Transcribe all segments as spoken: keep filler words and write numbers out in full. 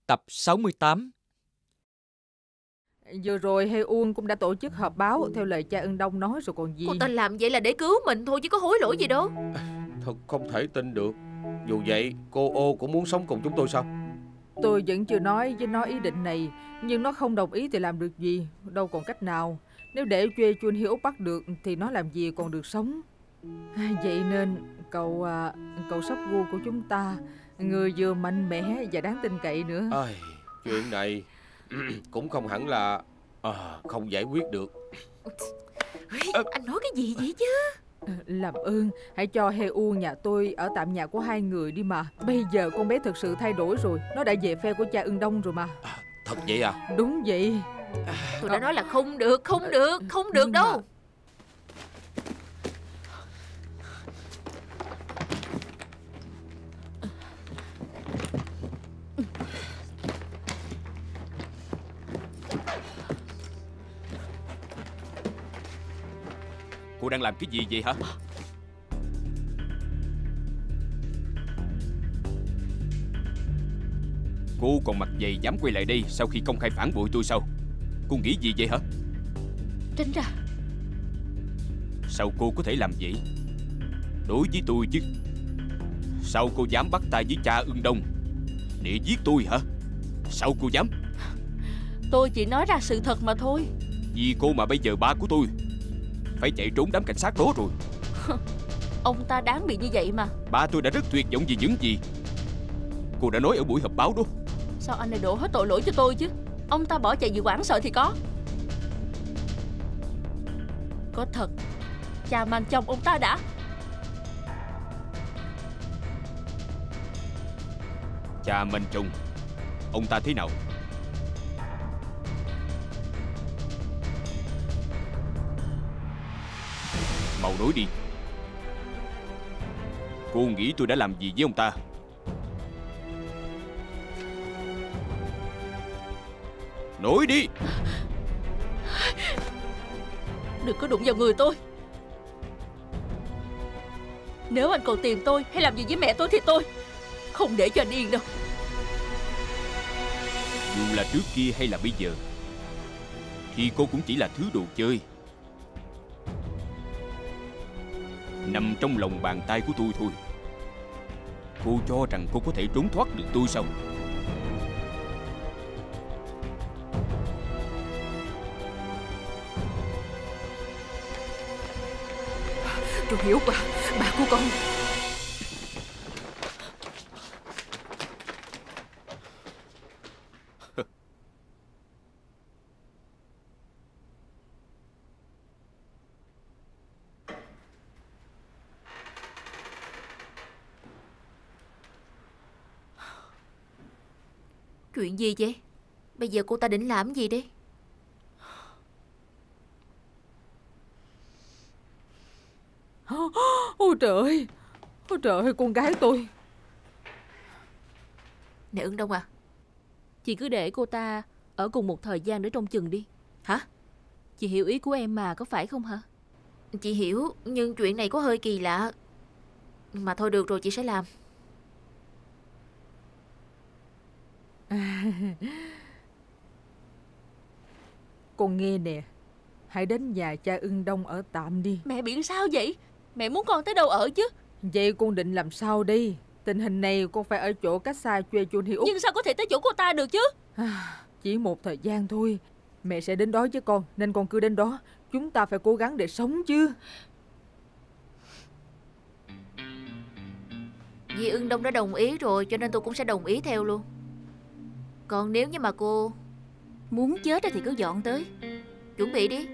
tập sáu mươi tám. Vừa rồi Hê Uông cũng đã tổ chức họp báo theo lời cha Ân Đông nói rồi còn gì. Cô ta làm vậy là để cứu mình thôi chứ có hối lỗi gì đâu. Thật không thể tin được. Dù vậy cô Ô cũng muốn sống cùng chúng tôi sao? Tôi vẫn chưa nói với nó ý định này, nhưng nó không đồng ý thì làm được gì. Đâu còn cách nào. Nếu để Chue Chun Hiếu bắt được thì nó làm gì còn được sống. Vậy nên cậu à, cậu sắp gu của chúng ta, người vừa mạnh mẽ và đáng tin cậy nữa. À, chuyện này cũng không hẳn là à, không giải quyết được. à, Anh nói cái gì vậy chứ? Làm ơn hãy cho Hê Uông nhà tôi ở tạm nhà của hai người đi mà. Bây giờ con bé thực sự thay đổi rồi. Nó đã về phe của cha Ưng Đông rồi mà. À, thật vậy à? Đúng vậy. Tôi đã nói là không được, không được, không được đâu. Cô đang làm cái gì vậy hả? Cô còn mặt dày dám quay lại đây sau khi công khai phản bội tôi sao? Cô nghĩ gì vậy hả? Tránh ra. Sao cô có thể làm vậy? Đối với tôi chứ. Sao cô dám bắt tay với cha Ưng Đông để giết tôi hả? Sao cô dám? Tôi chỉ nói ra sự thật mà thôi. Vì cô mà bây giờ ba của tôi phải chạy trốn đám cảnh sát đó rồi. Ông ta đáng bị như vậy mà. Ba tôi đã rất tuyệt vọng vì những gì cô đã nói ở buổi họp báo đó. Sao anh lại đổ hết tội lỗi cho tôi chứ? Ông ta bỏ chạy vì hoảng sợ thì có. Có thật cha mang chồng ông ta đã. Cha mang chồng ông ta thế nào? Mau nói đi. Cô nghĩ tôi đã làm gì với ông ta? Nói đi. Đừng có đụng vào người tôi. Nếu anh còn tìm tôi hay làm gì với mẹ tôi thì tôi không để cho anh yên đâu. Dù là trước kia hay là bây giờ thì cô cũng chỉ là thứ đồ chơi, nằm trong lòng bàn tay của tôi thôi. Cô cho rằng cô có thể trốn thoát được tôi sao? Tôi hiểu quá, bà của con. Chuyện gì vậy? Bây giờ cô ta định làm gì đây? Ôi trời ơi. Ôi trời ơi, con gái tôi. Nè Ưng Đông à, chị cứ để cô ta ở cùng một thời gian để trông chừng đi. Hả? Chị hiểu ý của em mà, có phải không hả? Chị hiểu, nhưng chuyện này có hơi kỳ lạ. Mà thôi được rồi, chị sẽ làm. Con nghe nè, hãy đến nhà cha Ưng Đông ở tạm đi. Mẹ bị sao vậy? Mẹ muốn con tới đâu ở chứ? Vậy con định làm sao đi? Tình hình này con phải ở chỗ cách xa Chue Chun Hiếu. Nhưng sao có thể tới chỗ cô ta được chứ? Chỉ một thời gian thôi. Mẹ sẽ đến đó với con, nên con cứ đến đó. Chúng ta phải cố gắng để sống chứ. Vì Ưng Đông đã đồng ý rồi, cho nên tôi cũng sẽ đồng ý theo luôn. Còn nếu như mà cô muốn chết thì cứ dọn tới. Chuẩn bị đi.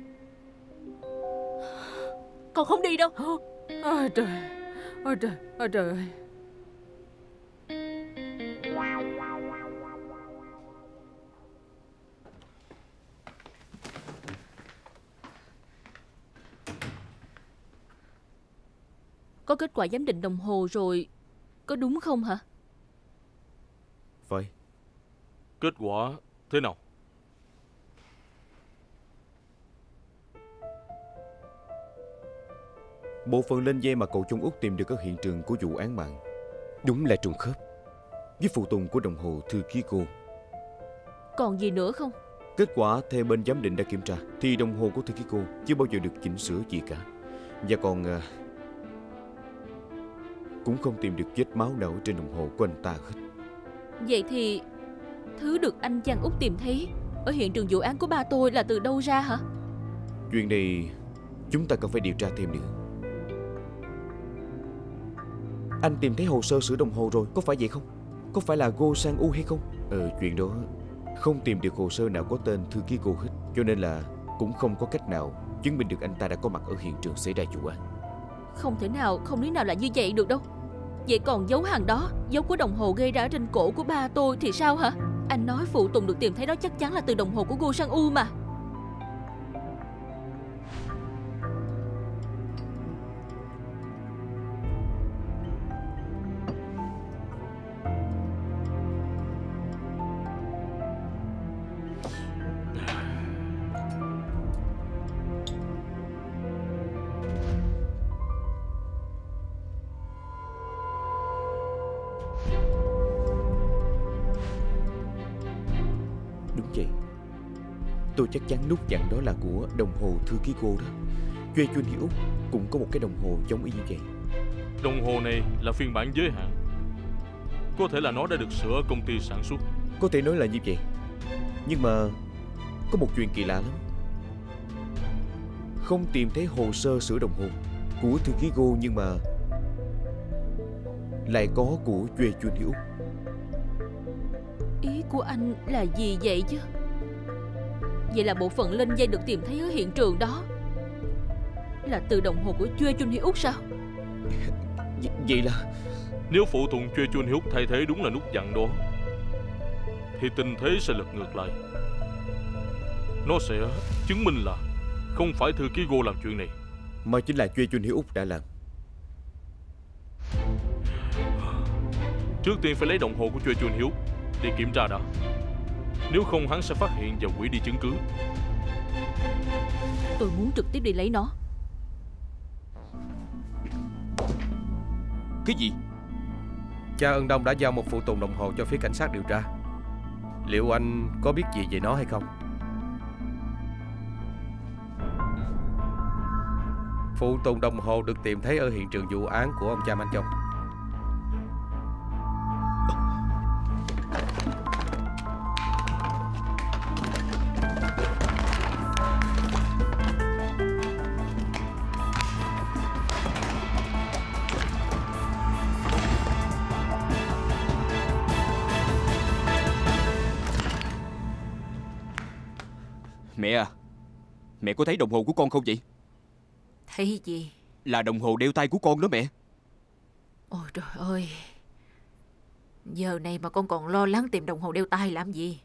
Con không đi đâu. Ôi trời. Ôi trời. Ôi trời ơi. Có kết quả giám định đồng hồ rồi, có đúng không hả? Vậy kết quả thế nào? bộ phận lên dây mà cậu Trung Úc tìm được ở hiện trường của vụ án mạng đúng là trùng khớp. với phụ tùng của đồng hồ thư ký cô. Còn gì nữa không? Kết quả theo bên giám định đã kiểm tra thì đồng hồ của thư ký cô chưa bao giờ được chỉnh sửa gì cả. Và còn à, cũng không tìm được vết máu nào trên đồng hồ của anh ta hết. Vậy thì thứ được anh Giang Úc tìm thấy ở hiện trường vụ án của ba tôi là từ đâu ra hả? Chuyện này chúng ta cần phải điều tra thêm nữa. Anh tìm thấy hồ sơ sửa đồng hồ rồi, có phải vậy không? Có phải là Go Sang U hay không? Ờ, chuyện đó không tìm được hồ sơ nào có tên thư ký cô hết, cho nên là cũng không có cách nào chứng minh được anh ta đã có mặt ở hiện trường xảy ra vụ án. Không thể nào, không lý nào là như vậy được đâu. Vậy còn dấu hàng đó, dấu của đồng hồ gây ra trên cổ của ba tôi thì sao hả? Anh nói phụ tùng được tìm thấy đó chắc chắn là từ đồng hồ của Go Sang U mà. Tôi chắc chắn nút dặn đó là của đồng hồ thư ký cô đó. Chue Chun Hiếu Úc cũng có một cái đồng hồ giống y như vậy. Đồng hồ này là phiên bản giới hạn. Có thể là nó đã được sửa ở công ty sản xuất. Có thể nói là như vậy. Nhưng mà có một chuyện kỳ lạ lắm. Không tìm thấy hồ sơ sửa đồng hồ của thư ký cô, nhưng mà lại có của Chue Chun Hiếu Úc. Ý của anh là gì vậy chứ? Vậy là bộ phận lên dây được tìm thấy ở hiện trường đó là từ đồng hồ của Chue Chun Hiếu Úc sao? V vậy là nếu phụ tùng Chue Chun Hiếu Úc thay thế đúng là nút dặn đó thì tình thế sẽ lật ngược lại. Nó sẽ chứng minh là không phải thư ký Go làm chuyện này, mà chính là Chue Chun Hiếu Úc đã làm. Trước tiên phải lấy đồng hồ của Chue Chun Hiếu Úc để kiểm tra đã. Nếu không hắn sẽ phát hiện và hủy đi chứng cứ. Tôi muốn trực tiếp đi lấy nó. Cái gì? Cha Ân Đông đã giao một phụ tùng đồng hồ cho phía cảnh sát điều tra. Liệu anh có biết gì về nó hay không? Phụ tùng đồng hồ được tìm thấy ở hiện trường vụ án của ông cha Man Chong. Mẹ à, mẹ có thấy đồng hồ của con không vậy? Thấy gì? Là đồng hồ đeo tay của con đó mẹ. Ôi trời ơi, giờ này mà con còn lo lắng tìm đồng hồ đeo tay làm gì?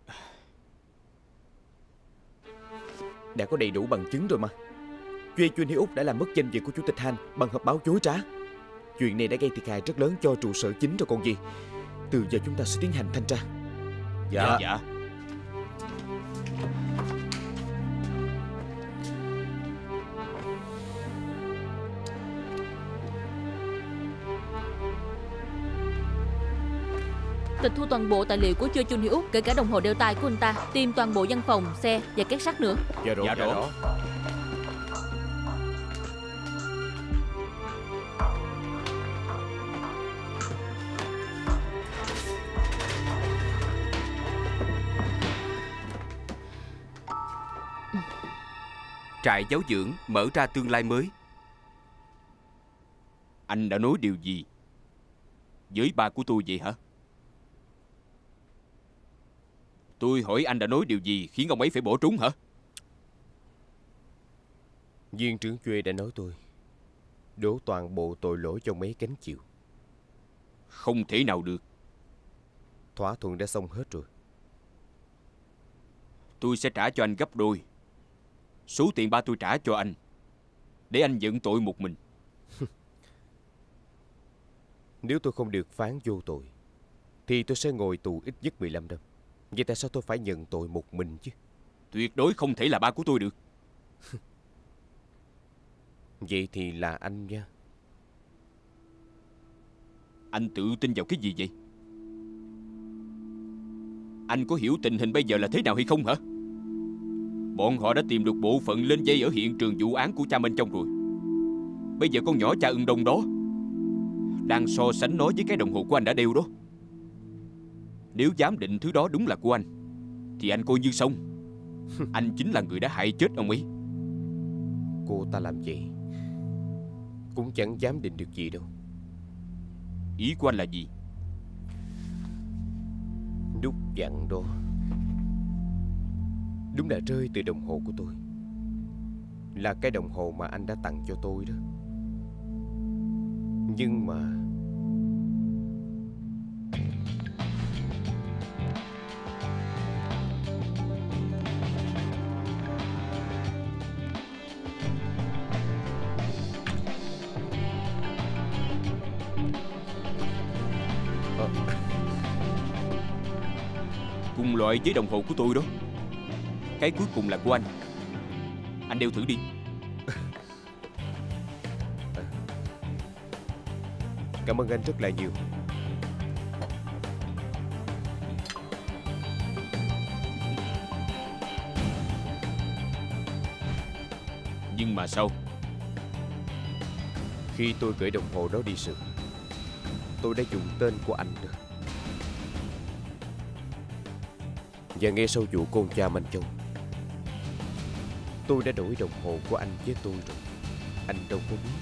Đã có đầy đủ bằng chứng rồi mà. Chue Chun Hiếu Úc đã làm mất danh dự của Chủ tịch Han bằng hợp báo dối trá. Chuyện này đã gây thiệt hại rất lớn cho trụ sở chính rồi còn gì. Từ giờ chúng ta sẽ tiến hành thanh tra. Dạ, dạ, dạ. Tịch thu toàn bộ tài liệu của Chue Chun Hiếu Úc, kể cả đồng hồ đeo tay của anh ta, tìm toàn bộ văn phòng, xe và két sắt nữa. Dạ rõ, dạ dạ rõ. Trại giáo dưỡng mở ra tương lai mới. Anh đã nói điều gì với ba của tôi vậy hả? Tôi hỏi anh đã nói điều gì khiến ông ấy phải bỏ trốn hả? Viên trưởng Chue đã nói tôi đổ toàn bộ tội lỗi cho mấy cánh chịu. Không thể nào được. Thỏa thuận đã xong hết rồi. Tôi sẽ trả cho anh gấp đôi số tiền ba tôi trả cho anh, để anh nhận tội một mình. Nếu tôi không được phán vô tội thì tôi sẽ ngồi tù ít nhất mười lăm năm. Vậy tại sao tôi phải nhận tội một mình chứ? Tuyệt đối không thể là ba của tôi được. Vậy thì là anh nha. Anh tự tin vào cái gì vậy? Anh có hiểu tình hình bây giờ là thế nào hay không hả? Bọn họ đã tìm được bộ phận lên dây ở hiện trường vụ án của cha Minh Châu rồi. Bây giờ con nhỏ cha Ưng Đông đó đang so sánh nó với cái đồng hồ của anh đã đeo đó. Nếu giám định thứ đó đúng là của anh thì anh coi như xong. Anh chính là người đã hại chết ông ấy. Cô ta làm vậy cũng chẳng dám định được gì đâu. Ý của anh là gì? Nút dặn đó đúng là rơi từ đồng hồ của tôi. Là cái đồng hồ mà anh đã tặng cho tôi đó. Nhưng mà cùng loại với đồng hồ của tôi đó. Cái cuối cùng là của anh. Anh đeo thử đi. Cảm ơn anh rất là nhiều. Nhưng mà sao? Khi tôi gửi đồng hồ đó đi sự, tôi đã dùng tên của anh nữa. Và nghe sau vụ con cha Minh Châu, tôi đã đổi đồng hồ của anh với tôi rồi. Anh đâu có biết.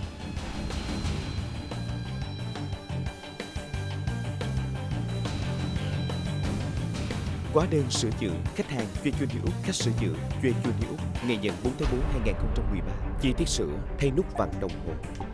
Hóa đơn sửa chữa khách hàng Chuyên Chuyên Hiệu Úc, khách sửa chữa Chuyên Chuyên Hiệu Úc, ngày nhận bốn tháng tư hai nghìn không trăm mười ba. Chi tiết sửa thay nút vặn đồng hồ.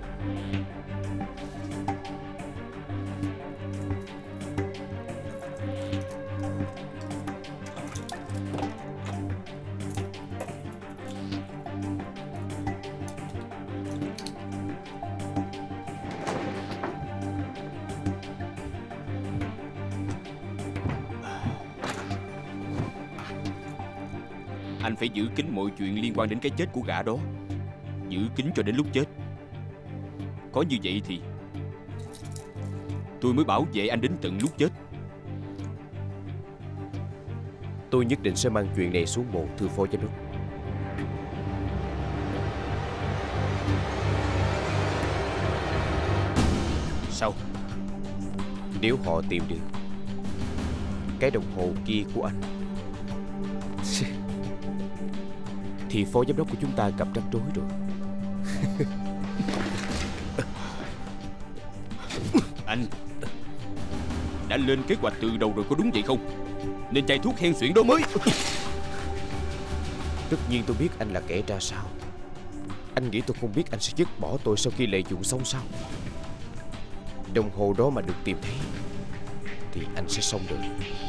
Anh phải giữ kín mọi chuyện liên quan đến cái chết của gã đó. Giữ kín cho đến lúc chết. Có như vậy thì tôi mới bảo vệ anh đến tận lúc chết. Tôi nhất định sẽ mang chuyện này xuống bộ, thưa phó giám đốc. Sao? Nếu họ tìm được cái đồng hồ kia của anh thì phó giám đốc của chúng ta gặp rắc rối rồi. Anh đã lên kế hoạch từ đầu rồi, có đúng vậy không? Nên chai thuốc hen suyễn đó mới. Tất nhiên tôi biết anh là kẻ ra sao. Anh nghĩ tôi không biết anh sẽ dứt bỏ tôi sau khi lợi dụng xong sao? Đồng hồ đó mà được tìm thấy thì anh sẽ xong đời.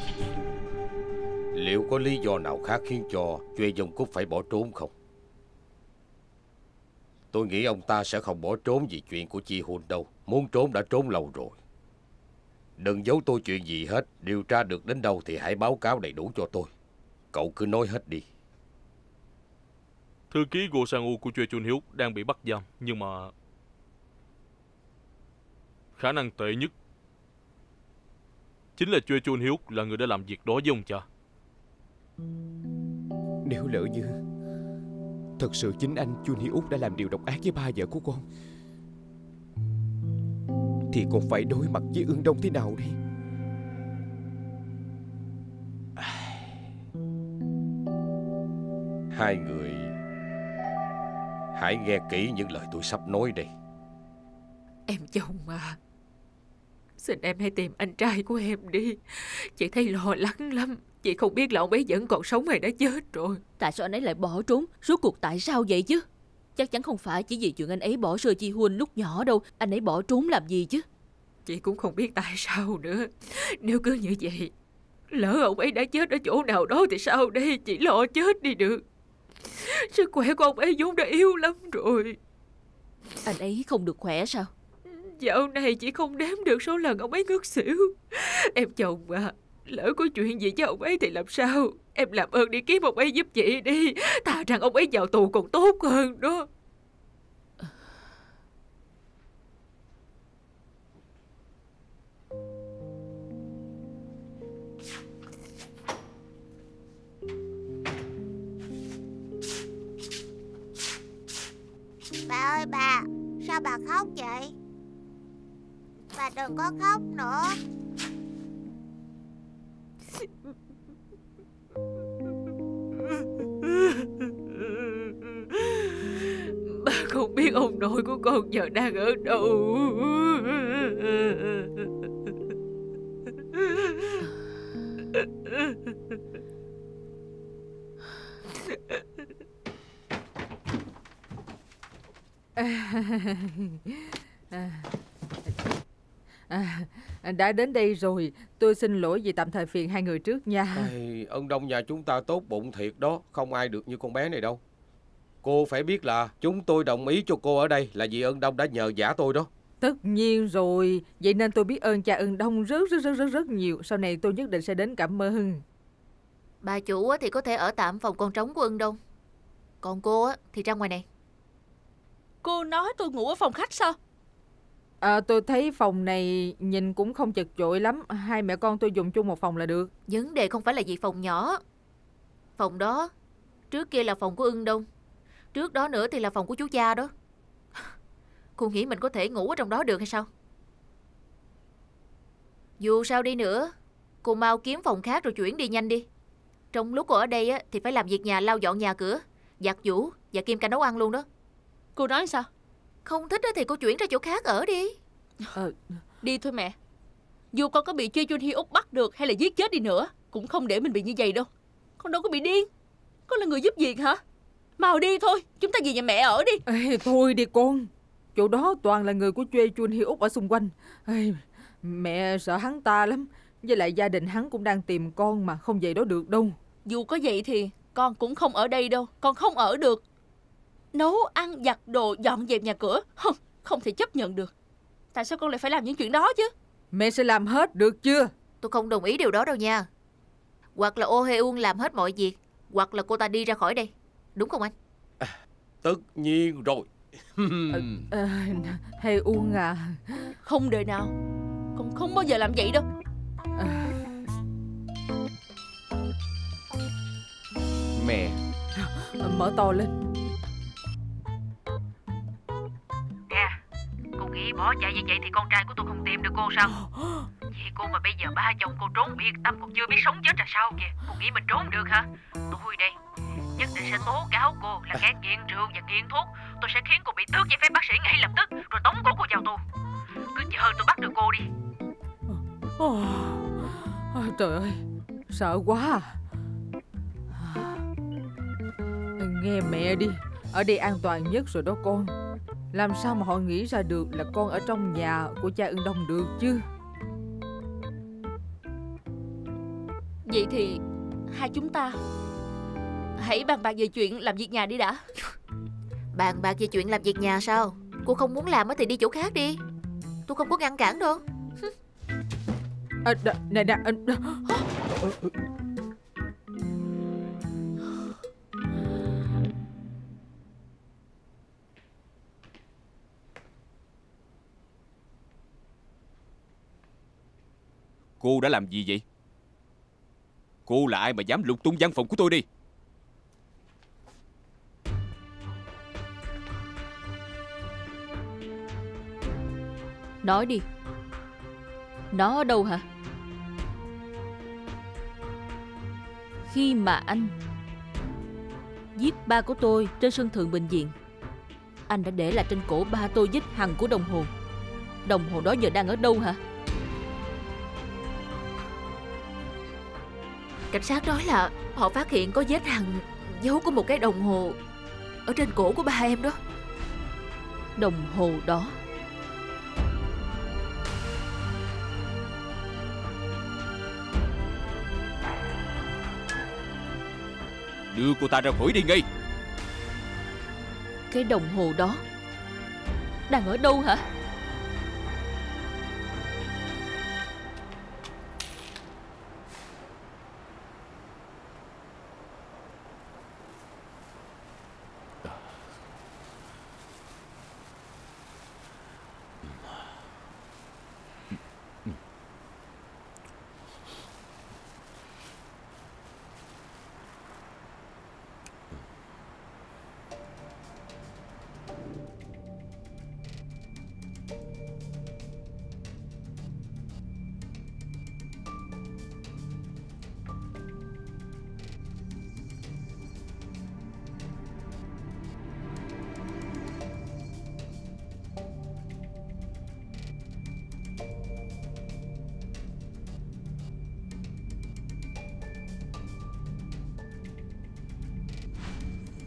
Liệu có lý do nào khác khiến cho Chue Dông Cúc phải bỏ trốn không? Tôi nghĩ ông ta sẽ không bỏ trốn vì chuyện của Chi Hun đâu. Muốn trốn đã trốn lâu rồi. Đừng giấu tôi chuyện gì hết. Điều tra được đến đâu thì hãy báo cáo đầy đủ cho tôi. Cậu cứ nói hết đi. Thư ký Go Sang-woo của Chue Chun-hyuk đang bị bắt giam. Nhưng mà khả năng tệ nhất chính là Chue Chun-hyuk là người đã làm việc đó với ông cha. Nếu lỡ như thật sự chính anh Chun Hee-uk đã làm điều độc ác với ba vợ của con thì con phải đối mặt với Ưng Đông thế nào đây? Hai người hãy nghe kỹ những lời tôi sắp nói đây. Em chồng à, xin em hãy tìm anh trai của em đi. Chị thấy lo lắng lắm. Chị không biết là ông ấy vẫn còn sống hay đã chết rồi. Tại sao anh ấy lại bỏ trốn? Rốt cuộc tại sao vậy chứ? Chắc chắn không phải chỉ vì chuyện anh ấy bỏ rơi Chi Hun lúc nhỏ đâu. Anh ấy bỏ trốn làm gì chứ? Chị cũng không biết tại sao nữa. Nếu cứ như vậy, lỡ ông ấy đã chết ở chỗ nào đó thì sao đây? Chị lo chết đi được. Sức khỏe của ông ấy vốn đã yếu lắm rồi. Anh ấy không được khỏe sao? Dạo này chị không đếm được số lần ông ấy ngất xỉu. Em chồng à, lỡ có chuyện gì với ông ấy thì làm sao? Em làm ơn đi kiếm ông ấy giúp chị đi. Thà rằng ông ấy vào tù còn tốt hơn đó. ơi bà, sao bà khóc vậy? Bà đừng có khóc nữa. Bà không biết ông nội của con giờ đang ở đâu. À, đã đến đây rồi. Tôi xin lỗi vì tạm thời phiền hai người trước nha. Ai, ân Đông nhà chúng ta tốt bụng thiệt đó. Không ai được như con bé này đâu. Cô phải biết là chúng tôi đồng ý cho cô ở đây là vì ân Đông đã nhờ vả tôi đó. Tất nhiên rồi. Vậy nên tôi biết ơn cha ân Đông rất rất rất rất rất nhiều. Sau này tôi nhất định sẽ đến cảm ơn. Bà chủ thì có thể ở tạm phòng con trống của ân Đông, còn cô thì ra ngoài này. Cô nói tôi ngủ ở phòng khách sao? À, tôi thấy phòng này nhìn cũng không chật chội lắm. Hai mẹ con tôi dùng chung một phòng là được. Vấn đề không phải là vì phòng nhỏ. Phòng đó trước kia là phòng của ân Đông, trước đó nữa thì là phòng của chú cha đó. Cô nghĩ mình có thể ngủ ở trong đó được hay sao? Dù sao đi nữa, cô mau kiếm phòng khác rồi chuyển đi nhanh đi. Trong lúc cô ở đây á, thì phải làm việc nhà, lau dọn nhà cửa, giặt giũ và kiêm cả nấu ăn luôn đó. Cô nói sao? Không thích thì cô chuyển ra chỗ khác ở đi. Ờ, Đi thôi mẹ. Dù con có bị Choi Jun Hyuk bắt được hay là giết chết đi nữa, cũng không để mình bị như vậy đâu. Con đâu có bị điên. Con là người giúp việc hả? Mau đi thôi, chúng ta về nhà mẹ ở đi. Ê, thôi đi con. Chỗ đó toàn là người của Choi Jun Hyuk ở xung quanh. Ê, mẹ sợ hắn ta lắm. Với lại gia đình hắn cũng đang tìm con mà, không về đó được đâu. Dù có vậy thì con cũng không ở đây đâu. Con không ở được. Nấu ăn, giặt đồ, dọn dẹp nhà cửa, không, không thể chấp nhận được. Tại sao con lại phải làm những chuyện đó chứ? Mẹ sẽ làm hết được chưa? Tôi không đồng ý điều đó đâu nha. Hoặc là Oh Hae-un làm hết mọi việc, hoặc là cô ta đi ra khỏi đây. Đúng không anh? À, tất nhiên rồi. à, à, Hae-un à. Không đời nào. Con không bao giờ làm vậy đâu. À. Mẹ. Mở to lên. Nè, cô nghĩ bỏ chạy như vậy thì con trai của tôi không tìm được cô sao? Vì cô mà bây giờ ba chồng cô trốn biệt tâm còn chưa biết sống chết ra sao kìa. Cô nghĩ mình trốn được hả? Tôi đây nhất định sẽ tố cáo cô là kẻ nghiện rượu và nghiện thuốc. Tôi sẽ khiến cô bị tước giấy phép bác sĩ ngay lập tức, rồi tống cổ cô vào tù. Cứ chờ tôi bắt được cô đi. Oh, trời ơi, sợ quá à. Nghe mẹ đi, ở đây an toàn nhất rồi đó con. Làm sao mà họ nghĩ ra được là con ở trong nhà của cha ân Đông được chứ? Vậy thì hai chúng ta hãy bàn bạc về chuyện làm việc nhà đi đã. Bàn bạc về chuyện làm việc nhà sao? Cô không muốn làm thì đi chỗ khác đi. Tôi không có ngăn cản đâu. À, nè nè. Cô đã làm gì vậy? Cô là ai mà dám lục tung văn phòng của tôi đi? Nói đi. Nó ở đâu hả? Khi mà anh giết ba của tôi trên sân thượng bệnh viện, anh đã để lại trên cổ ba tôi vết hằn của đồng hồ. Đồng hồ đó giờ đang ở đâu hả? Cảnh sát nói là họ phát hiện có vết hằn dấu của một cái đồng hồ ở trên cổ của ba em đó. Đồng hồ đó đưa cô ta ra khỏi đi ngay. Cái đồng hồ đó đang ở đâu hả?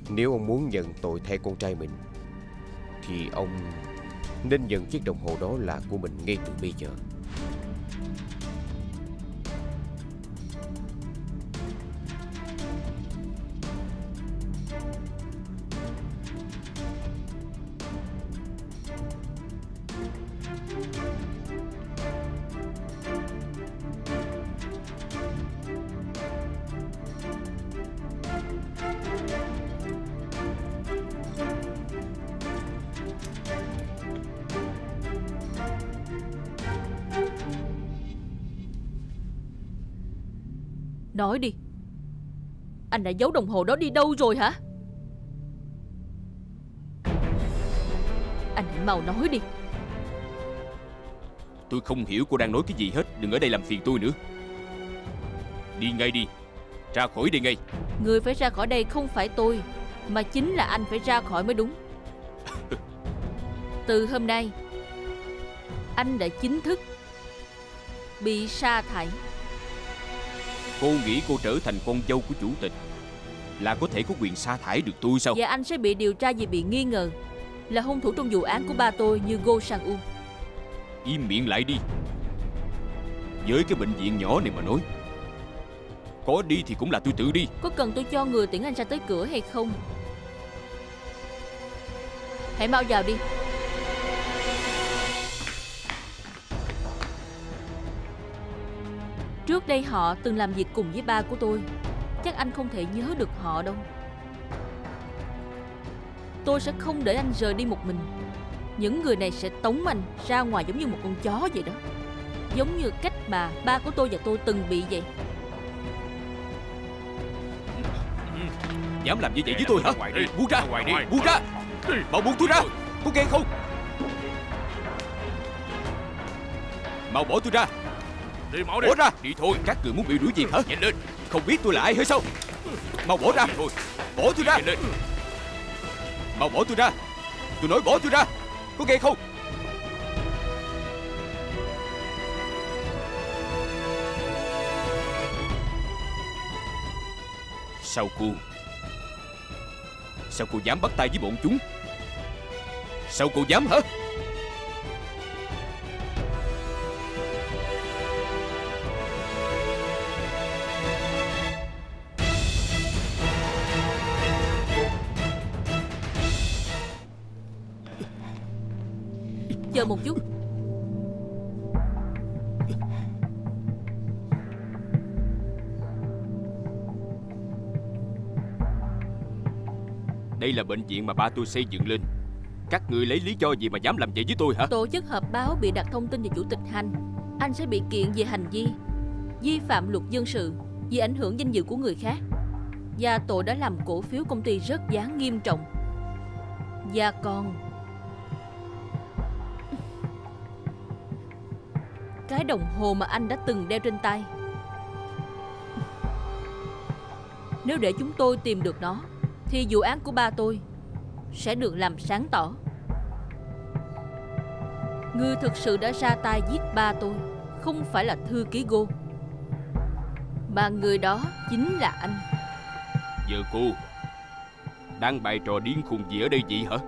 Nếu ông muốn nhận tội thay con trai mình thì ông nên nhận chiếc đồng hồ đó là của mình ngay từ bây giờ. Nói đi, anh đã giấu đồng hồ đó đi đâu rồi hả? Anh hãy mau nói đi. Tôi không hiểu cô đang nói cái gì hết. Đừng ở đây làm phiền tôi nữa. Đi ngay đi. Ra khỏi đây ngay. Người phải ra khỏi đây không phải tôi, mà chính là anh phải ra khỏi mới đúng. Từ hôm nay, anh đã chính thức bị sa thải. Cô nghĩ cô trở thành con dâu của chủ tịch là có thể có quyền sa thải được tôi sao? Và anh sẽ bị điều tra vì bị nghi ngờ là hung thủ trong vụ án của ba tôi như Go Sang-u. Im miệng lại đi. Với cái bệnh viện nhỏ này mà nói, có đi thì cũng là tôi tự đi. Có cần tôi cho người tiễn anh ra tới cửa hay không? Hãy mau vào đi. Trước đây họ từng làm việc cùng với ba của tôi. Chắc anh không thể nhớ được họ đâu. Tôi sẽ không để anh rời đi một mình. Những người này sẽ tống anh ra ngoài giống như một con chó vậy đó. Giống như cách mà ba của tôi và tôi từng bị vậy. Dám làm như vậy với tôi hả? Buông ra, buông ra. Mau buông tôi ra. Có nghe không? Mau bỏ tôi ra. Đi mau đi. Bỏ ra. Đi thôi. Các người muốn bị đuổi việc hả? Nhanh lên. Không biết tôi là ai hay sao? Mau bỏ ra. Thôi. Bỏ tôi ra. Nhanh lên. Mau bỏ tôi ra. Tôi nói bỏ tôi ra. Có nghe không? Sao cô Sao cô dám bắt tay với bọn chúng? Sao cô dám hả? Chờ một chút. Đây là bệnh viện mà ba tôi xây dựng lên. Các người lấy lý do gì mà dám làm vậy với tôi hả? Tổ chức họp báo bị đặt thông tin về chủ tịch Hành. Anh sẽ bị kiện về hành vi vi phạm luật dân sự vì ảnh hưởng danh dự của người khác, và tội đã làm cổ phiếu công ty rớt giá nghiêm trọng. Và còn cái đồng hồ mà anh đã từng đeo trên tay, nếu để chúng tôi tìm được nó thì vụ án của ba tôi sẽ được làm sáng tỏ. Người thực sự đã ra tay giết ba tôi không phải là thư ký Go, mà người đó chính là anh. Giờ cô đang bày trò điên khùng gì ở đây vậy hả?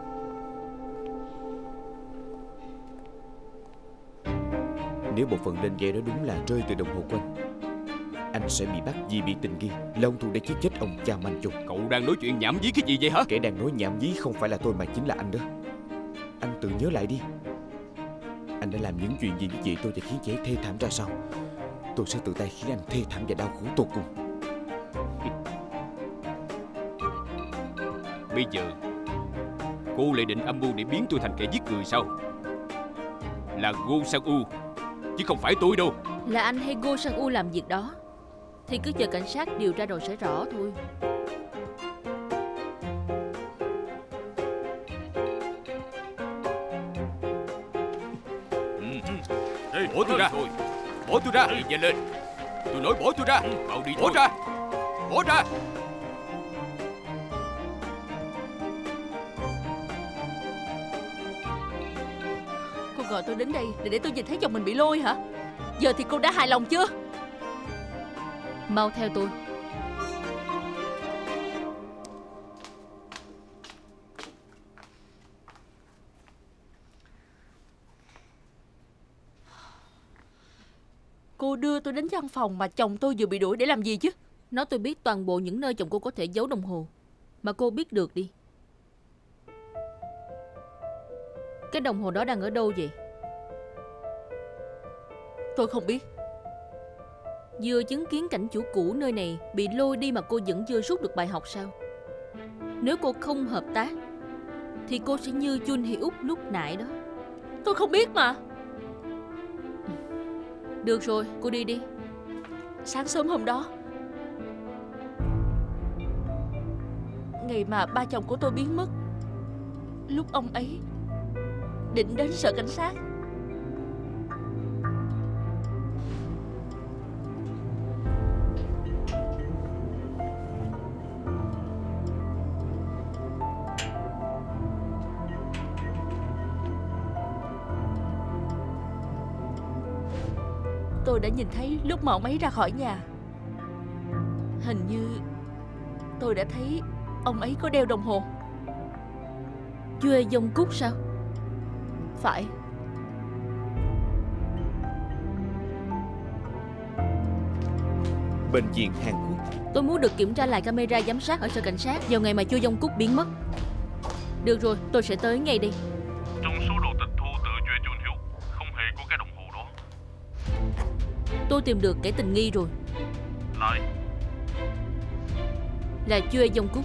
Nếu một phần lên dây đó đúng là rơi từ đồng hồ của anh, anh sẽ bị bắt vì bị tình nghi là hung thủ đã giết chết ông cha Man Chung. Cậu đang nói chuyện nhảm nhí cái gì vậy hả? Kẻ đang nói nhảm nhí không phải là tôi mà chính là anh đó. Anh tự nhớ lại đi. Anh đã làm những chuyện gì với chị tôi và khiến chị ấy thê thảm ra sao? Tôi sẽ tự tay khiến anh thê thảm và đau khổ tột cùng. Bây giờ cô lại định âm mưu để biến tôi thành kẻ giết người sao? Là Go Sang-u chứ không phải tôi đâu. Là anh hay Go Sang-u làm việc đó thì cứ chờ cảnh sát điều tra rồi sẽ rõ thôi. Bỏ tôi ra. Bỏ tôi ra. Nhanh lên. Tôi nói bỏ tôi ra. Mau đi. Bỏ ra. Bỏ ra. Cô gọi tôi đến đây để để tôi nhìn thấy chồng mình bị lôi hả? Giờ thì cô đã hài lòng chưa? Mau theo tôi. cô đưa tôi đến văn phòng mà chồng tôi vừa bị đuổi để làm gì chứ? Nói tôi biết toàn bộ những nơi chồng cô có thể giấu đồng hồ mà cô biết được đi. Cái đồng hồ đó đang ở đâu vậy? Tôi không biết. Vừa chứng kiến cảnh chủ cũ nơi này bị lôi đi mà cô vẫn chưa rút được bài học sao? Nếu cô không hợp tác thì cô sẽ như Chun Hee Uk lúc nãy đó. Tôi không biết mà. Được rồi, cô đi đi. Sáng sớm hôm đó, ngày mà ba chồng của tôi biến mất, lúc ông ấy định đến sở cảnh sát, tôi đã nhìn thấy lúc mà ông ấy ra khỏi nhà. Hình như tôi đã thấy ông ấy có đeo đồng hồ. Chue Dong Cúc sao? Phải. Bệnh viện Hàn Quốc. Tôi muốn được kiểm tra lại camera giám sát ở sở cảnh sát vào ngày mà Chue Dong Cúc biến mất. Được rồi, tôi sẽ tới ngay đi. Trong số đồ tịch thu từ Chue Chun Hyuk không hề có cái đồng hồ đó. Tôi tìm được kẻ tình nghi rồi. Lại Là Chue Dong Cúc.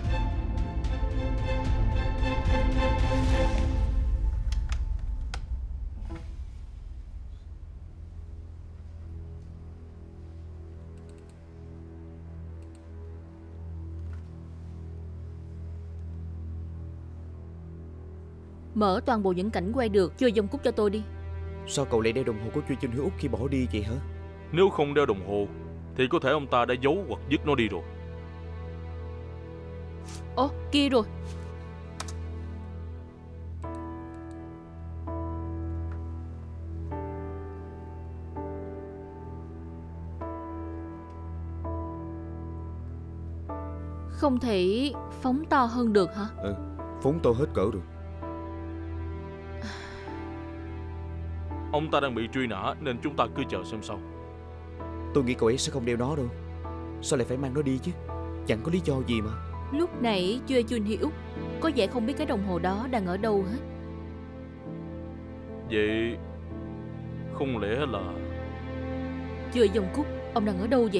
Mở toàn bộ những cảnh quay được Chue Dong Cúc cho tôi đi. Sao cậu lại đeo đồng hồ của Chue Chun Hyuk khi bỏ đi vậy hả? nếu không đeo đồng hồ thì có thể ông ta đã giấu hoặc dứt nó đi rồi. Ồ, kia rồi. Không thể phóng to hơn được hả? Ừ, phóng to hết cỡ rồi. Ông ta đang bị truy nã nên chúng ta cứ chờ xem sau. Tôi nghĩ cậu ấy sẽ không đeo nó đâu. Sao lại phải mang nó đi chứ? Chẳng có lý do gì mà. Lúc nãy Chue Chun Hee Uk có vẻ không biết cái đồng hồ đó đang ở đâu hết. Vậy không lẽ là... Chue Dong Cúc, ông đang ở đâu vậy?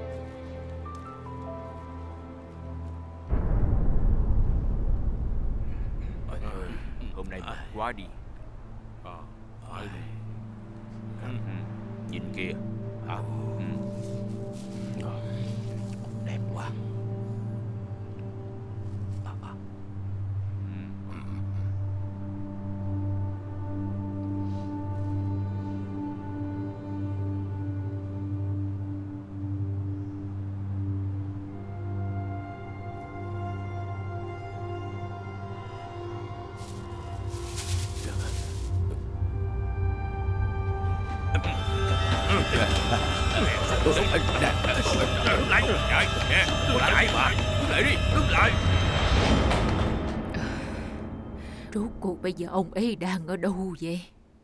Hôm nay mệt quá đi. Nhìn kìa. Đẹp quá. Đứng lại, chạy, nè, chạy mà, đứng lại đi, đứng lại. Rốt cuộc bây giờ ông ấy đang ở đâu vậy?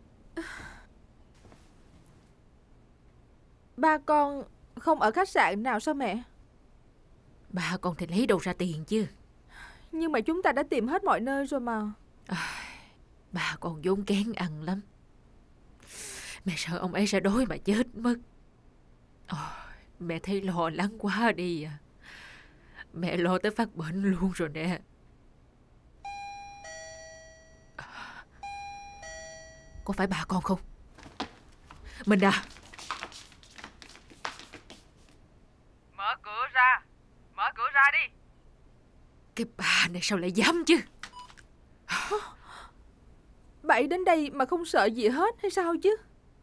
Ba con không ở khách sạn nào sao mẹ? Ba con thì lấy đâu ra tiền chứ? Nhưng mà chúng ta đã tìm hết mọi nơi rồi mà. À, ba con vốn kén ăn lắm. Mẹ sợ ông ấy sẽ đói mà chết mất. Ôi, mẹ thấy lo lắng quá đi à. Mẹ lo tới phát bệnh luôn rồi nè. Có phải bà con không? Mình à. Mở cửa ra. Mở cửa ra đi. Cái bà này sao lại dám chứ? Bà ấy đến đây mà không sợ gì hết hay sao chứ?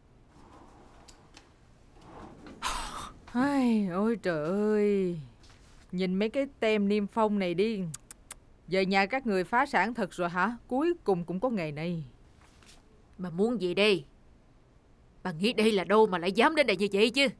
Ai, ôi trời ơi. Nhìn mấy cái tem niêm phong này đi. Về nhà các người phá sản thật rồi hả? Cuối cùng cũng có ngày này. Bà muốn gì đây? Bà nghĩ đây là đâu mà lại dám đến đây như vậy chứ?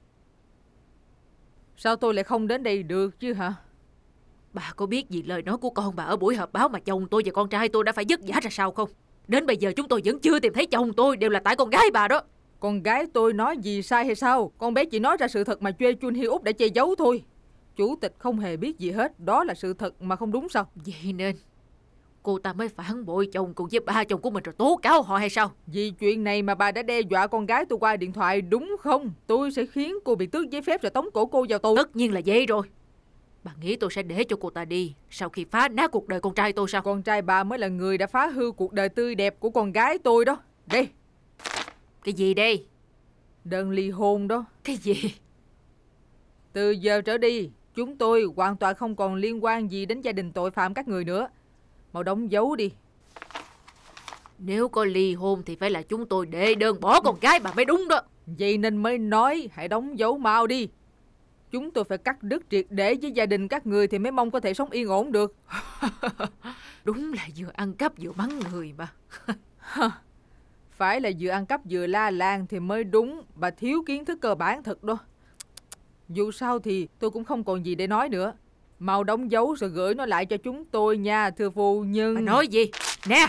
Sao tôi lại không đến đây được chứ hả? Bà có biết gì lời nói của con bà ở buổi họp báo mà chồng tôi và con trai tôi đã phải vất vả ra sao không? Đến bây giờ chúng tôi vẫn chưa tìm thấy chồng tôi, đều là tại con gái bà đó. Con gái tôi nói gì sai hay sao? Con bé chỉ nói ra sự thật mà Choi Chun Hee Úc đã che giấu thôi. Chủ tịch không hề biết gì hết. Đó là sự thật mà không đúng sao? Vậy nên cô ta mới phản bội chồng cùng với ba chồng của mình rồi tố cáo họ hay sao? Vì chuyện này mà bà đã đe dọa con gái tôi qua điện thoại đúng không? Tôi sẽ khiến cô bị tước giấy phép rồi tống cổ cô vào tù. Tất nhiên là vậy rồi. Bà nghĩ tôi sẽ để cho cô ta đi sau khi phá nát cuộc đời con trai tôi sao? Con trai bà mới là người đã phá hư cuộc đời tươi đẹp của con gái tôi đó. Đây. Cái gì đây? Đơn ly hôn đó. Cái gì? Từ giờ trở đi, chúng tôi hoàn toàn không còn liên quan gì đến gia đình tội phạm các người nữa. Mau đóng dấu đi. Nếu có ly hôn thì phải là chúng tôi đệ đơn bỏ con gái bà mới đúng đó. Vậy nên mới nói hãy đóng dấu mau đi. Chúng tôi phải cắt đứt triệt để với gia đình các người thì mới mong có thể sống yên ổn được. Đúng là vừa ăn cắp vừa mắng người mà. Phải là vừa ăn cắp vừa la làng thì mới đúng. Bà thiếu kiến thức cơ bản thật đó. Dù sao thì tôi cũng không còn gì để nói nữa. Mau đóng dấu rồi gửi nó lại cho chúng tôi nha, thưa phu nhân. Bà nói gì? Nè!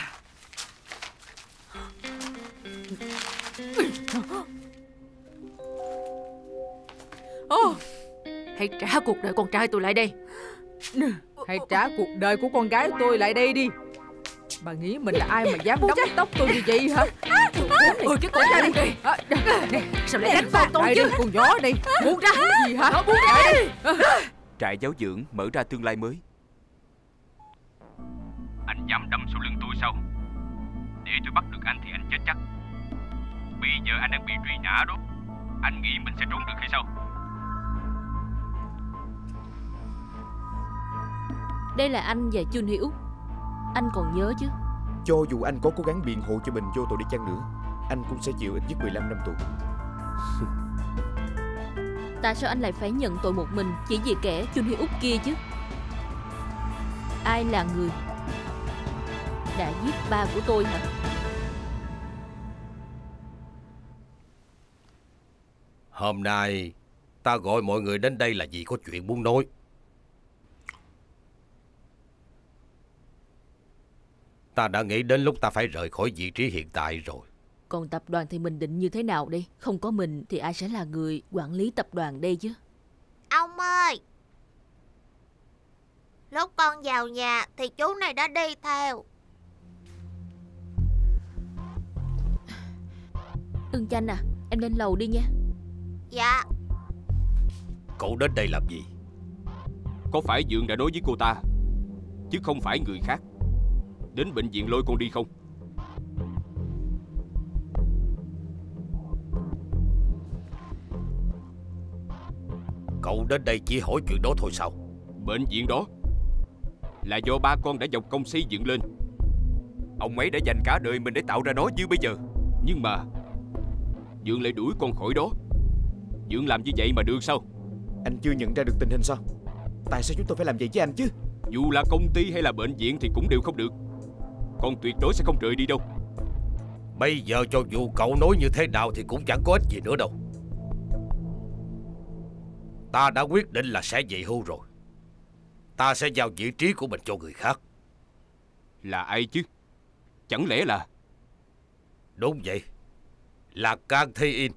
Oh, hãy trả cuộc đời con trai tôi lại đây. Hãy trả cuộc đời của con gái tôi lại đây đi. Bà nghĩ mình là ai mà dám đóng tóc tôi như vậy hả? Ôi cái con ra đi. Sao lại đánh vào tôi chứ? Con nhỏ đây. Buông ra. Gì hả? Nó buông ra đi. Trại giáo dưỡng mở ra tương lai mới. Anh dám đâm sau lưng tôi sao? Để tôi bắt được anh thì anh chết chắc. Bây giờ anh đang bị truy nã đó. Anh nghĩ mình sẽ trốn được hay sao? Đây là anh và Chun Hee Úc. Anh còn nhớ chứ? Cho dù anh có cố gắng biện hộ cho mình vô tội đi chăng nữa, anh cũng sẽ chịu ít nhất mười lăm năm tù. Tại sao anh lại phải nhận tội một mình chỉ vì kẻ Chun Hee Úc kia chứ? Ai là người đã giết ba của tôi hả? Hôm nay ta gọi mọi người đến đây là vì có chuyện muốn nói. Ta đã nghĩ đến lúc ta phải rời khỏi vị trí hiện tại rồi. Còn tập đoàn thì mình định như thế nào đây? Không có mình thì ai sẽ là người quản lý tập đoàn đây chứ? Ông ơi! Lúc con vào nhà thì chú này đã đi theo. Ưng Chanh à, em lên lầu đi nha. Dạ. Cậu đến đây làm gì? Có phải Dượng đã nói với cô ta, chứ không phải người khác, đến bệnh viện lôi con đi không? Cậu đến đây chỉ hỏi chuyện đó thôi sao? Bệnh viện đó là do ba con đã dọc công xây dựng lên. Ông ấy đã dành cả đời mình để tạo ra nó như bây giờ. Nhưng mà Dượng lại đuổi con khỏi đó. Dượng làm như vậy mà được sao? Anh chưa nhận ra được tình hình sao? Tại sao chúng tôi phải làm vậy với anh chứ? Dù là công ty hay là bệnh viện thì cũng đều không được. Con tuyệt đối sẽ không rời đi đâu. Bây giờ cho dù cậu nói như thế nào thì cũng chẳng có ích gì nữa đâu. Ta đã quyết định là sẽ về hưu rồi. Ta sẽ giao vị trí của mình cho người khác. Là ai chứ? Chẳng lẽ là... Đúng vậy, là Kang Tae-in.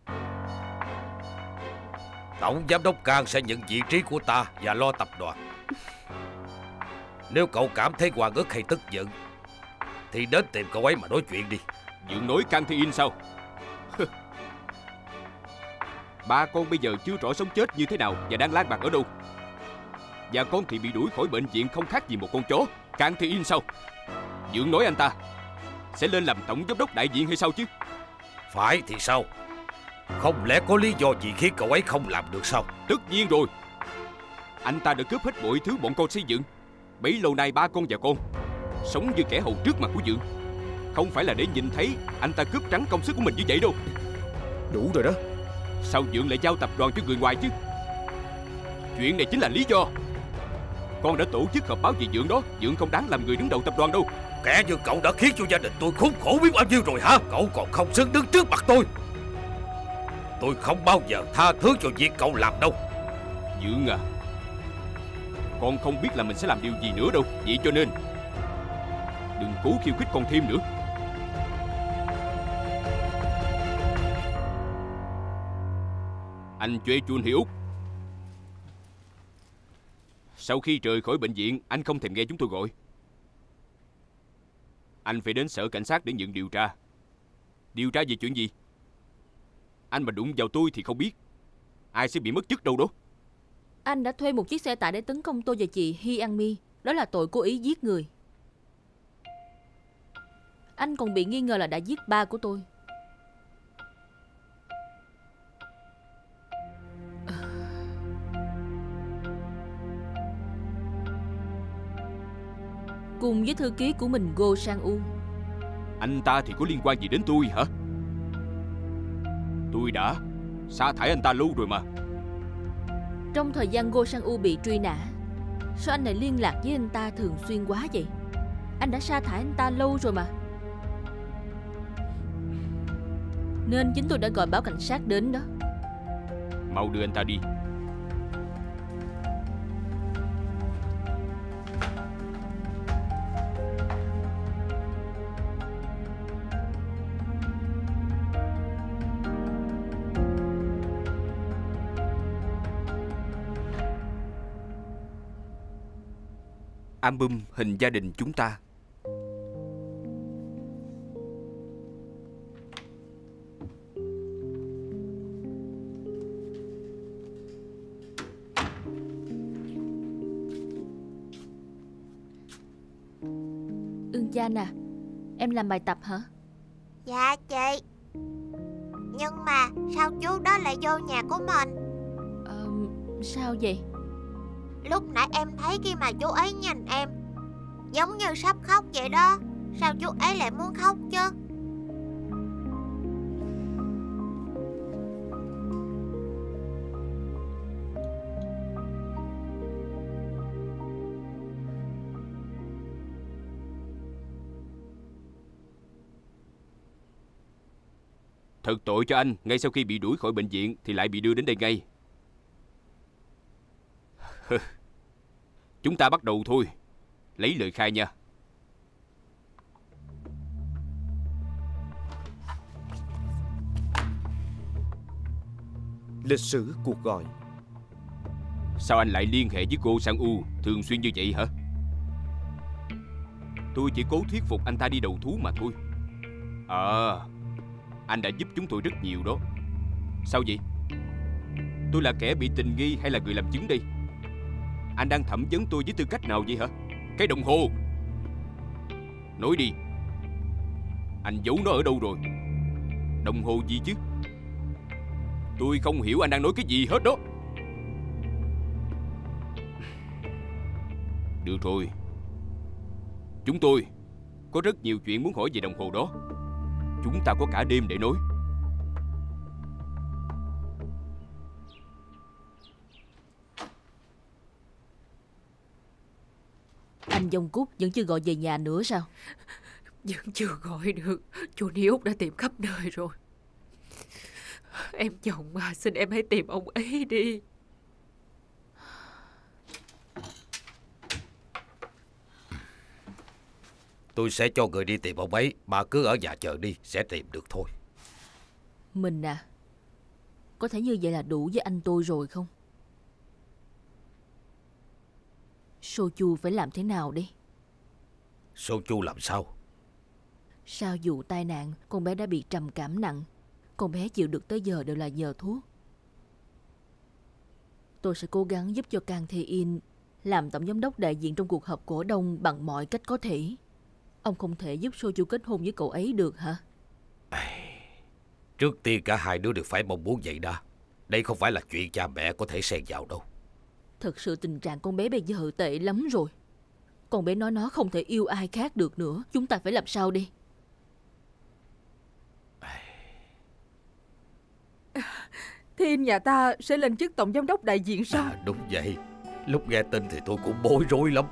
Tổng giám đốc Kang sẽ nhận vị trí của ta và lo tập đoàn. Nếu cậu cảm thấy oan ức hay tức giận thì đến tìm cậu ấy mà nói chuyện đi. Dượng nói Kang Tae-in sao? Ba con bây giờ chưa rõ sống chết như thế nào và đang lang bạt ở đâu. Và con thì bị đuổi khỏi bệnh viện không khác gì một con chó. Kang Tae-in sao? Dượng nói anh ta sẽ lên làm tổng giám đốc đại diện hay sao chứ? Phải thì sao? Không lẽ có lý do gì khiến cậu ấy không làm được sao? Tất nhiên rồi. Anh ta đã cướp hết mọi thứ bọn con xây dựng. Bấy lâu nay ba con và con sống như kẻ hầu trước mặt của Dượng. Không phải là để nhìn thấy anh ta cướp trắng công sức của mình như vậy đâu. Đủ rồi đó. Sao Dượng lại giao tập đoàn cho người ngoài chứ? Chuyện này chính là lý do. Con đã tổ chức họp báo về Dượng đó. Dượng không đáng làm người đứng đầu tập đoàn đâu. Kẻ như cậu đã khiến cho gia đình tôi khốn khổ biết bao nhiêu rồi hả? Cậu còn không xứng đứng trước mặt tôi. Tôi không bao giờ tha thứ cho việc cậu làm đâu. Dượng à, con không biết là mình sẽ làm điều gì nữa đâu. Vậy cho nên đừng cố khiêu khích con thêm nữa. Anh Choi Chun Hyuk. Sau khi rời khỏi bệnh viện, anh không thèm nghe chúng tôi gọi. Anh phải đến sở cảnh sát để nhận điều tra. Điều tra về chuyện gì? Anh mà đụng vào tôi thì không biết ai sẽ bị mất chức đâu đó. Anh đã thuê một chiếc xe tải để tấn công tôi và chị Hy An Mi. Đó là tội cố ý giết người. Anh còn bị nghi ngờ là đã giết ba của tôi. Cùng với thư ký của mình Go Sang-u. Anh ta thì có liên quan gì đến tôi hả? Tôi đã sa thải anh ta lâu rồi mà. Trong thời gian Go Sang-u bị truy nã, sao anh lại liên lạc với anh ta thường xuyên quá vậy? Anh đã sa thải anh ta lâu rồi mà. Nên chính tôi đã gọi báo cảnh sát đến đó. Mau đưa anh ta đi. Album hình gia đình chúng ta. Ương Chan à, em làm bài tập hả? Dạ chị. Nhưng mà sao chú đó lại vô nhà của mình? Ờ, sao vậy? Lúc nãy em thấy khi mà chú ấy nhìn em giống như sắp khóc vậy đó. Sao chú ấy lại muốn khóc chứ? Thật tội cho anh, ngay sau khi bị đuổi khỏi bệnh viện thì lại bị đưa đến đây ngay. Chúng ta bắt đầu thôi. Lấy lời khai nha. Lịch sử cuộc gọi. Sao anh lại liên hệ với cô Sang-u thường xuyên như vậy hả? Tôi chỉ cố thuyết phục anh ta đi đầu thú mà thôi. À, anh đã giúp chúng tôi rất nhiều đó. Sao vậy? Tôi là kẻ bị tình nghi hay là người làm chứng đây? Anh đang thẩm vấn tôi với tư cách nào vậy hả? Cái đồng hồ. Nói đi. Anh giấu nó ở đâu rồi? Đồng hồ gì chứ? Tôi không hiểu anh đang nói cái gì hết đó. Được rồi. Chúng tôi có rất nhiều chuyện muốn hỏi về đồng hồ đó. Chúng ta có cả đêm để nói. Anh Dông Cúc vẫn chưa gọi về nhà nữa sao? Vẫn chưa gọi được. Chú Hiếu đã tìm khắp nơi rồi. Em chồng mà, xin em hãy tìm ông ấy đi. Tôi sẽ cho người đi tìm ông ấy. Bà cứ ở nhà chờ đi, sẽ tìm được thôi. Mình à, có thể như vậy là đủ với anh tôi rồi không? Sochu phải làm thế nào đi? Sochu làm sao? Sau vụ tai nạn, con bé đã bị trầm cảm nặng. Con bé chịu được tới giờ đều là nhờ thuốc. Tôi sẽ cố gắng giúp cho Kang Tae-in làm tổng giám đốc đại diện trong cuộc họp cổ đông bằng mọi cách có thể. Ông không thể giúp Sochu kết hôn với cậu ấy được hả? Trước tiên cả hai đứa đều phải mong muốn vậy đã. Đây không phải là chuyện cha mẹ có thể xen vào đâu. Thật sự tình trạng con bé bây giờ tệ lắm rồi. Con bé nói nó không thể yêu ai khác được nữa. Chúng ta phải làm sao đi? Thiên nhà ta sẽ lên chức tổng giám đốc đại diện sao? À, đúng vậy. Lúc nghe tin thì tôi cũng bối rối lắm.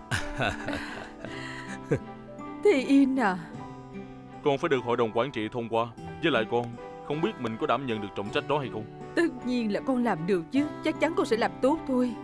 Thì In à, Con phải được hội đồng quản trị thông qua. Với lại con không biết mình có đảm nhận được trọng trách đó hay không. tất nhiên là con làm được chứ. Chắc chắn con sẽ làm tốt thôi.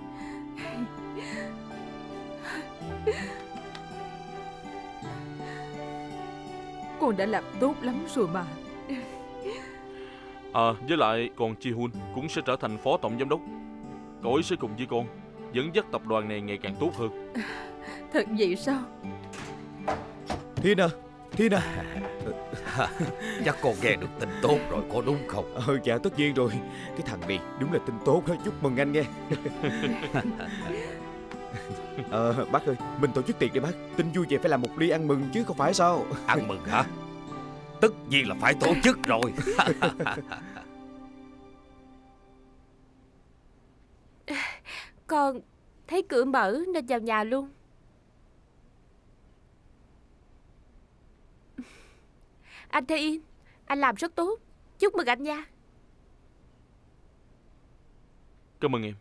Con đã làm tốt lắm rồi mà. À, với lại còn Chi Hun cũng sẽ trở thành phó tổng giám đốc. Cậu ấy sẽ cùng với con dẫn dắt tập đoàn này ngày càng tốt hơn. Thật vậy sao? Thiên à, Thiên à. Chắc con nghe được tin tốt rồi có đúng không? Ờ, dạ tất nhiên rồi. Cái thằng này đúng là tin tốt đó. Chúc mừng anh nghe. Ờ, bác ơi, mình tổ chức tiệc đi bác. Tin vui về phải làm một ly ăn mừng chứ không phải sao? Ăn mừng hả? Tất nhiên là phải tổ chức rồi. Con thấy cửa mở nên vào nhà luôn. Anh Thế Yên, anh làm rất tốt. Chúc mừng anh nha. Cảm ơn em.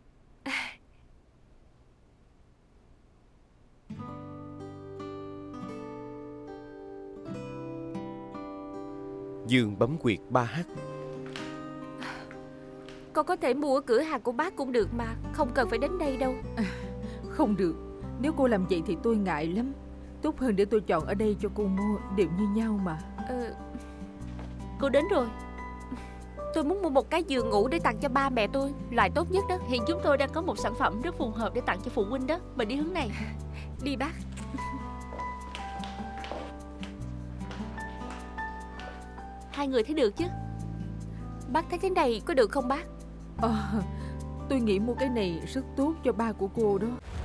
Dương bấm quyệt ba h. Con có thể mua ở cửa hàng của bác cũng được mà. Không cần phải đến đây đâu. À, không được. Nếu cô làm vậy thì tôi ngại lắm. Tốt hơn để tôi chọn ở đây cho cô mua. Đều như nhau mà. ờ, Cô đến rồi. Tôi muốn mua một cái giường ngủ để tặng cho ba mẹ tôi. Loại tốt nhất đó. Hiện chúng tôi đang có một sản phẩm rất phù hợp để tặng cho phụ huynh đó. Mình đi hướng này. Đi bác. Hai người thấy được chứ? Bác thấy thế này có được không bác? Ờ, tôi nghĩ mua cái này rất tốt cho ba của cô đó.